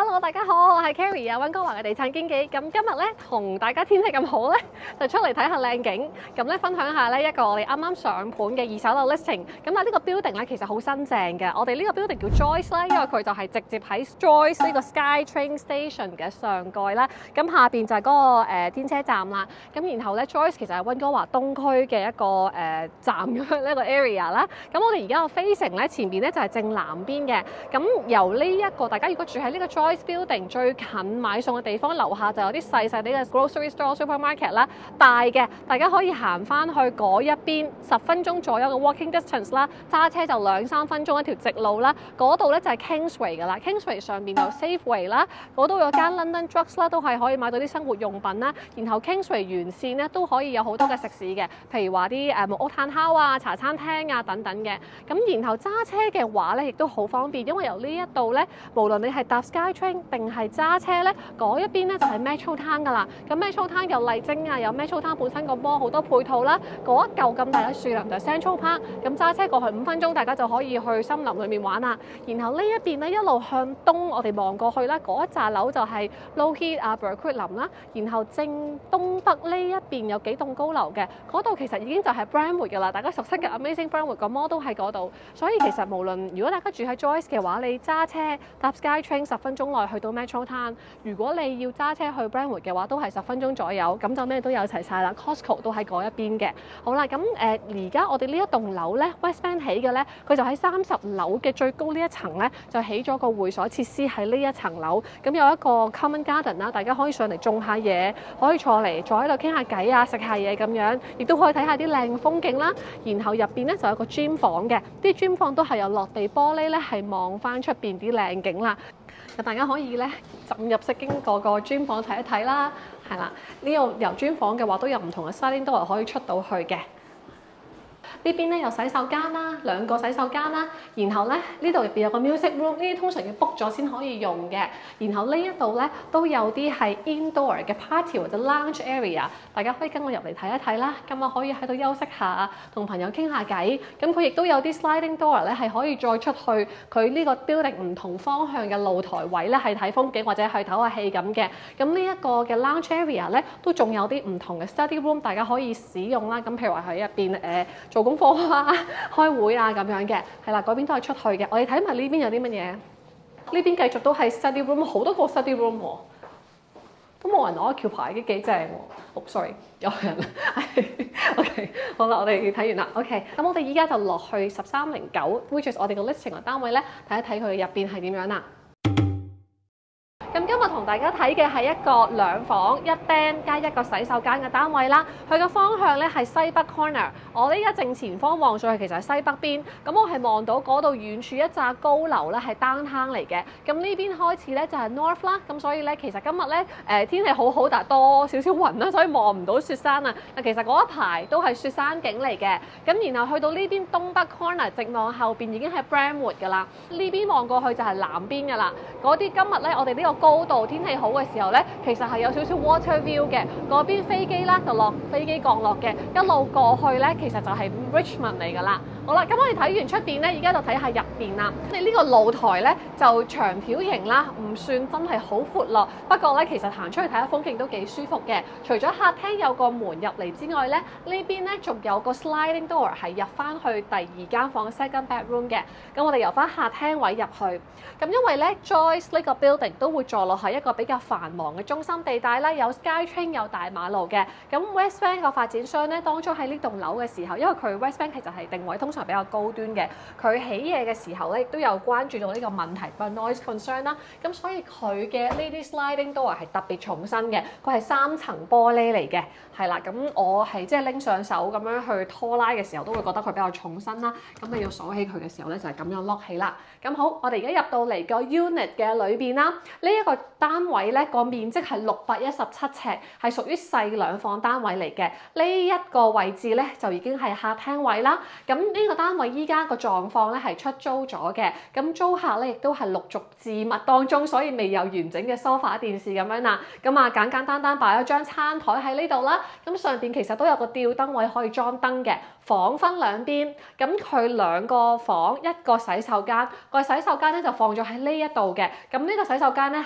Hello， 大家好，我係 Carrie 啊，溫哥華嘅地產經紀。咁今日咧同大家天氣咁好咧，就出嚟睇下靚景。咁咧分享下咧一個我哋啱啱上盤嘅二手樓 listing。咁啊呢個 building 咧其實好新淨嘅。我哋呢個 building叫 Joyce 啦，因為佢就係直接喺 Joyce 呢個 SkyTrain Station 嘅上蓋啦。咁下邊就係嗰個天車站啦。咁然後咧 Joyce 其實係溫哥華東區嘅一個站咁樣呢個 area 啦。咁我哋而家個 facing 咧前邊咧就係正南邊嘅。咁由呢一個大家如果住喺呢個 Joyce Building 最近買餸嘅地方，樓下就有啲細細啲嘅 grocery store supermarket 啦。大嘅大家可以行翻去嗰一邊10分鐘左右嘅 walking distance 啦，揸車就2-3分鐘一條直路啦。嗰度咧就係 Kingsway 㗎啦 ，Kingsway 上邊有 Safeway 啦，嗰度有間 London Drugs 啦，都係可以買到啲生活用品啦。然後 Kingsway 沿線咧都可以有好多嘅食肆嘅，譬如話啲木屋炭烤啊、茶餐廳啊等等嘅。咁然後揸車嘅話咧，亦都好方便，因為由呢一度咧，無論你係搭 SkyTrain 定係揸車咧，嗰一邊咧就係 Metro Town 㗎啦。咁 Metro Town 有麗晶啊，有 Metro Town 本身個波好多配套啦。嗰一嚿咁大嘅樹林就 Central Park， 咁揸車過去5分鐘，大家就可以去森林裏面玩啦。然後呢一邊咧一路向東，我哋望過去咧，嗰一紮樓就係 Lougheed 啊、Burwood 林啦。然後正東北呢一邊有幾棟高樓嘅，嗰度其實已經就係 Brentwood 㗎啦。大家熟悉嘅 Amazing Brentwood 個摩都喺嗰度，所以其實無論如果大家住喺 Joyce 嘅話，你揸車搭 SkyTrain 10分鐘內去到 Metro Town。如果你要揸車去 Brentwood 嘅話，都係10分鐘左右，咁就咩都有齊晒啦。Costco 都喺嗰一邊嘅。好啦，咁而家我哋呢一棟樓咧 ，Westbank 起嘅咧，佢就喺30樓嘅最高呢一層咧，就起咗個會所設施喺呢一層樓。咁有一個 common garden 啦，大家可以上嚟種下嘢，可以坐喺度傾下偈啊，食下嘢咁樣，亦都可以睇下啲靚風景啦。然後入邊咧就有個 gym 房嘅，啲 gym 房都係有落地玻璃咧，係望翻出邊啲靚景啦。咁大家可以咧浸入式經過個 gym 房睇一睇啦，係啦。呢度由 gym 房嘅話都有唔同嘅 sliding door 可以出到去嘅。呢邊咧有洗手間啦，2個洗手間啦，然後咧呢度入邊有個 music room， 呢啲通常要 book 咗先可以用嘅。然後呢一度咧都有啲係 indoor 嘅 party 或者 lounge area， 大家可以跟我入嚟睇一睇啦。咁啊可以喺度休息下，同朋友傾下偈。咁佢亦都有啲 sliding door 咧係可以再出去佢呢個 building 唔同方向嘅露台位咧，係睇風景或者去唞下氣咁嘅。咁呢一個嘅 lounge area 咧都仲有啲唔同嘅 study room， 大家可以使用啦。咁譬如話喺入邊做功課啊、開會啊咁樣嘅，係啦，嗰邊都係出去嘅。我哋睇埋呢邊有啲乜嘢？呢邊繼續都係 study room， 好多個 study room 喎，都冇人攞橋牌，幾正喎。哦 sorry， 有人。OK， 好啦，我哋睇完啦。OK， 咁我哋依家就落去1309，which is 我哋個 listing 嘅單位咧，睇一睇佢入邊係點樣啦。咁今日同大家睇嘅係一個2房1廳加1個洗手間嘅單位啦。佢嘅方向咧係西北 corner。我呢家正前方望上去其實係西北邊。咁我係望到嗰度遠處一紮高樓咧係downtown嚟嘅。咁呢邊開始咧就係 north 啦。咁所以咧其實今日咧天氣好好，但係多少少雲啦，所以望唔到雪山啊。但其實嗰一排都係雪山景嚟嘅。咁然後去到呢邊東北 corner， 直望後邊已經係 Brentwood 㗎啦。呢邊望過去就係南邊㗎啦。嗰啲今日咧我哋呢個高度天氣好嘅時候咧，其實係有少少 water view 嘅。嗰邊飛機啦就落飛機降落嘅，一路過去咧其實就係 Richmond 嚟㗎啦。好啦，咁我哋睇完出邊咧，而家就睇下入邊啦。你呢個露台咧就長條形啦，唔算真係好闊落。不過咧，其實行出去睇下風景都幾舒服嘅。除咗客廳有個門入嚟之外咧，呢邊咧仲有個 sliding door 係入翻去第2間房 second bedroom 嘅。咁我哋由翻客廳位入去。咁因為咧 Joyce 呢個 building 都會坐落喺一個比較繁忙嘅中心地帶啦，有 SkyTrain 有大馬路嘅。咁 Westbank 個發展商咧，當初喺呢棟樓嘅時候，因為佢 Westbank 其實係定位通常比較高端嘅，佢起嘢嘅時候咧，亦都有關注到呢個問題，個 noise concern 啦。咁所以佢嘅呢啲 sliding door 係特別重身嘅，佢係3層玻璃嚟嘅，係啦。咁我係即係拎上手咁樣去拖拉嘅時候，都會覺得佢比較重身啦。咁你要鎖起佢嘅時候咧，就係咁樣 lock 起啦。咁好，我哋而家入到嚟個 unit 嘅裏邊啦，呢一個單位咧個面積係617尺，係屬於細2房單位嚟嘅。呢一個位置咧就已經係客廳位啦。咁呢個單位依家個狀況咧係出租咗嘅，咁租客咧亦都係陸續自物當中，所以未有完整嘅 sofa 電視咁樣啦。咁啊簡簡單單擺咗張餐台喺呢度啦。咁上邊其實都有個吊燈位可以裝燈嘅。房分2邊，咁佢2個房1個洗手間，個洗手間咧就放咗喺呢一度嘅。咁呢個洗手間咧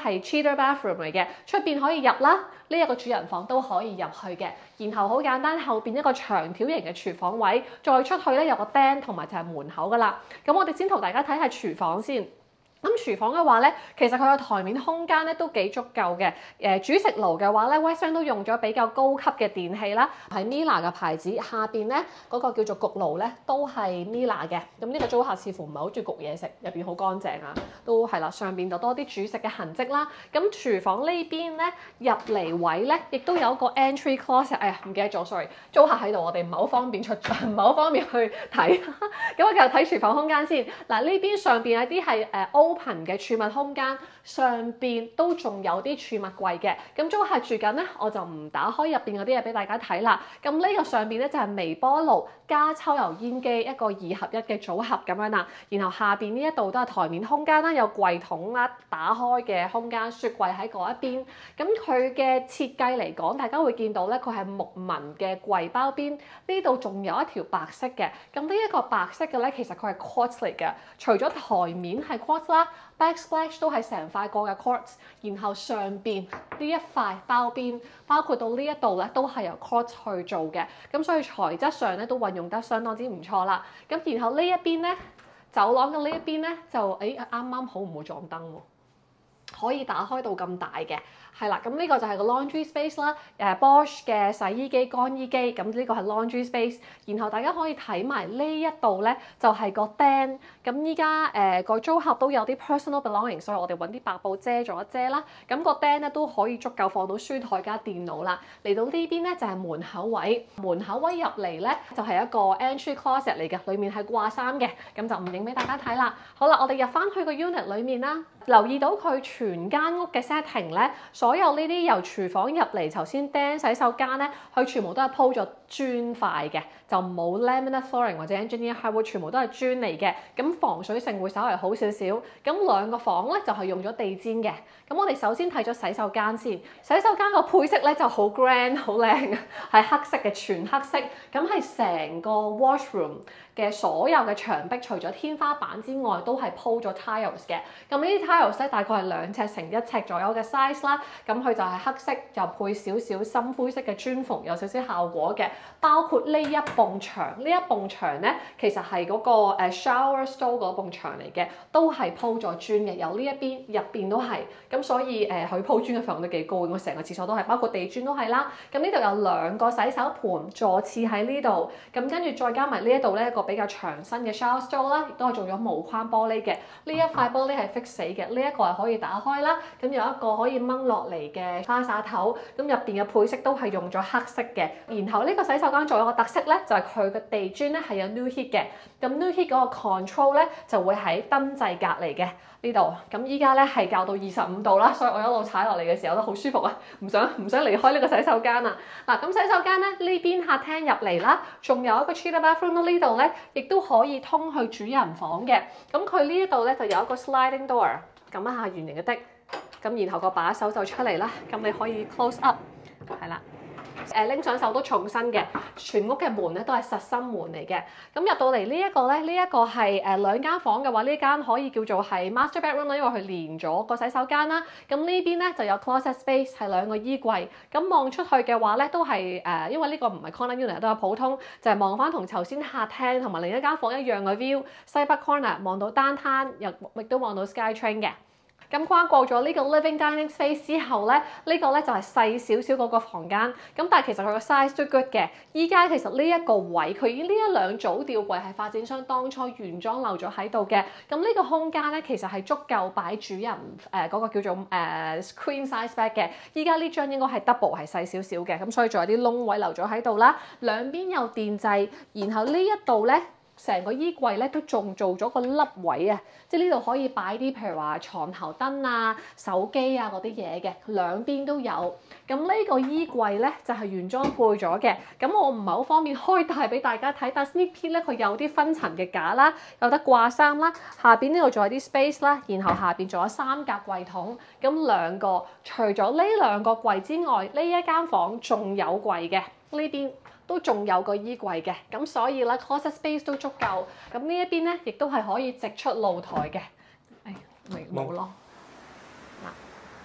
係 Cheater bathroom 嚟嘅，出邊可以入啦，呢一個主人房都可以入去嘅。然後好簡單，後邊一個長條形嘅廚房位，再出去咧有個釘同埋就係門口噶啦。咁我哋先同大家睇下廚房先。咁廚房嘅話咧，其實佢個台面空間咧都幾足夠嘅。煮食爐嘅話咧 ，Western 都用咗比較高級嘅電器啦，係 Miele 嘅牌子。下邊咧嗰個叫做焗爐咧都係 Miele 嘅。咁呢個租客似乎唔係好中意焗嘢食，入邊好乾淨啊，都係啦。上邊就多啲煮食嘅痕跡啦。咁廚房呢邊咧入嚟位咧，亦都有一個 entry closet。哎呀，唔記得咗 ，sorry， 租客喺度，我哋唔係好方便出，唔係好方便去睇。咁我繼續睇廚房空間先。嗱，呢邊上邊有啲係open 嘅儲物空間，上邊都仲有啲儲物櫃嘅。咁租客住緊咧，我就唔打開入邊嗰啲嘢俾大家睇啦。咁呢個上邊咧就係微波爐加抽油煙機，一個2合1嘅組合咁樣啦。然後下邊呢一度都係台面空間啦，有櫃桶啦，打開嘅空間，雪櫃喺嗰一邊。咁佢嘅設計嚟講，大家會見到咧，佢係木紋嘅櫃包邊，呢度仲有一條白色嘅。咁呢一個白色嘅咧，其實佢係 quartz 嚟嘅。除咗台面係 quartz 啦，backsplash 都係成塊過嘅 quartz， 然後上邊呢一塊包邊，包括到呢一度咧，都係由 quartz 去做嘅，咁所以材質上咧都運用得相當之唔錯啦。咁然後呢一邊咧，走廊嘅呢一邊咧就啱啱好唔會撞燈喎，可以打開到咁大嘅。係啦，咁呢個就係個 laundry space 啦，Bosch 嘅洗衣機、乾衣機，咁呢個係 laundry space。然後大家可以睇埋呢一度咧，就係個釘。咁依家個租客都有啲 personal belonging， 所以我哋揾啲白布遮咗一遮啦。咁個釘咧都可以足夠放到書台加電腦啦。嚟到呢邊咧就係門口位，門口位入嚟咧就係一個 entry closet 嚟嘅，裡面係掛衫嘅，咁就唔影俾大家睇啦。好啦，我哋入翻去個 unit 裡面啦，留意到佢全間屋嘅 setting 咧。所有呢啲由廚房入嚟，頭先釘洗手間咧，佢全部都係鋪咗磚塊嘅，就冇 laminate flooring 或者 engineer hardwood，全部都係磚嚟嘅。咁防水性會稍為好少少。咁兩個房咧就係用咗地氈嘅。咁我哋首先睇咗洗手間先，洗手間個配色咧就好 grand 好靚，係黑色嘅，全黑色。咁係成個 washroom 嘅所有嘅牆壁，除咗天花板之外，都係鋪咗 tiles 嘅。咁呢啲 tiles 咧大概係2尺乘1尺左右嘅 size 啦。咁佢就係黑色，又配少少深灰色嘅磚縫，有少少效果嘅。包括呢一埲牆，呢一埲牆咧，其實係嗰個shower stall 嗰埲牆嚟嘅，都係鋪咗磚嘅。由呢一邊入邊都係，咁所以佢鋪磚嘅費用都幾高嘅。我成個廁所都係，包括地磚都係啦。咁呢度有2個洗手盆，座廁喺呢度。咁跟住再加埋呢一度咧，一個比較長身嘅 shower stall 啦，亦都係做咗無框玻璃嘅。呢一塊玻璃係 fix 死嘅，呢一個係可以打開啦。咁有一個可以掹落嚟嘅花灑頭，咁入邊嘅配色都係用咗黑色嘅。然後呢個洗手間仲有個特色咧，就係佢嘅地磚咧係有 Nu-Heat 嘅。咁 Nu-Heat 嗰個 control 咧就會喺燈掣隔離嘅呢度。咁依家咧係校到25度啦，所以我一路踩落嚟嘅時候都好舒服啊，唔想離開呢個洗手間啊。嗱，咁洗手間咧呢邊客廳入嚟啦，仲有一個 Cheater bathroom 呢度咧，亦都可以通去主人房嘅。咁佢呢一度咧就有一個 sliding door， 撳一下圓形嘅的。咁然後個把手就出嚟啦，咁你可以 close up， 係啦，拎上手都重身嘅，全屋嘅門咧都係實心門嚟嘅。咁入到嚟呢一個咧，呢一個係2間房嘅話，呢間可以叫做係 master bedroom 啦，因為佢連咗個洗手間啦。咁呢邊咧就有 closet space， 係2個衣櫃。咁望出去嘅話咧，都係因為呢個唔係 corner unit， 都係普通，就係望翻同頭先客廳同埋另一間房一樣嘅 view， 西北 corner 望到downtown，亦都望到 SkyTrain 嘅。咁跨過咗呢個 living dining space 之後咧，呢個咧就係細少少嗰個房間。咁但係其實佢個 size 都 good 嘅。依家其實呢一個位，佢已經呢一兩組吊櫃係發展商當初原裝留咗喺度嘅。咁呢個空間咧，其實係足夠擺主人嗰個叫做screen size bed 嘅。依家呢張應該係 double 係細少少嘅，咁所以仲有啲窿位留咗喺度啦。兩邊有電掣，然後呢一度咧，成個衣櫃咧都仲做咗個凹位啊，即係呢度可以擺啲譬如話床頭燈啊、手機啊嗰啲嘢嘅，兩邊都有。咁呢個衣櫃咧就係原裝配咗嘅，咁我唔係好方便開大俾大家睇，但 sneak peek 咧佢有啲分層嘅架啦，有得掛衫啦，下邊呢度仲有啲 space 啦，然後下邊仲有3格櫃桶，咁2個，除咗呢2個櫃之外，呢一間房仲有櫃嘅，呢邊都仲有個衣櫃嘅，咁所以咧 closet space 都足夠。咁呢一邊咧，亦都係可以直出露台嘅。誒，冇咯。嗱，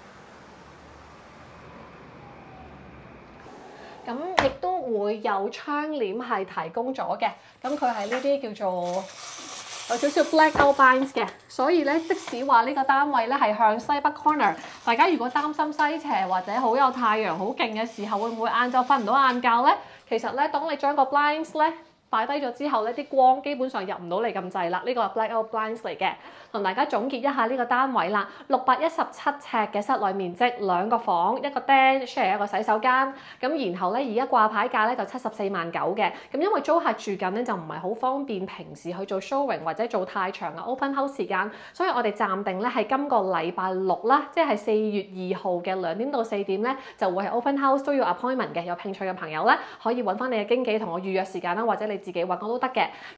咁亦都會有窗簾係提供咗嘅。咁佢係呢啲叫做有少少 blackout blinds 嘅，所以咧即使話呢個單位咧係向西北 corner， 大家如果擔心西斜或者好有太陽好勁嘅時候，會唔會晏晝瞓唔到晏覺咧？其實咧，當你將個 blinds 咧擺低咗之後咧，啲光基本上入唔到嚟咁滯啦。呢個係 blackout blinds 嚟嘅。同大家總結一下呢個單位啦，617尺嘅室內面積，2個房，一個den share 一個洗手間。咁然後咧，而家掛牌價咧就74萬9嘅。咁因為租客住緊咧就唔係好方便平時去做 showing 或者做太長嘅 open house 時間，所以我哋暫定咧係今個禮拜6啦，即係4月2號嘅2點到4點咧就會係 open house，都要 appointment 嘅。有興趣嘅朋友咧可以揾翻你嘅經紀同我預約時間啦，或者你自己揾我都得嘅。